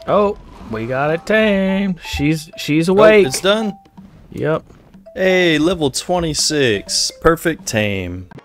Oh, we got it tamed. She's awake. Oh, it's done? Yep. Hey, level 26. Perfect tame.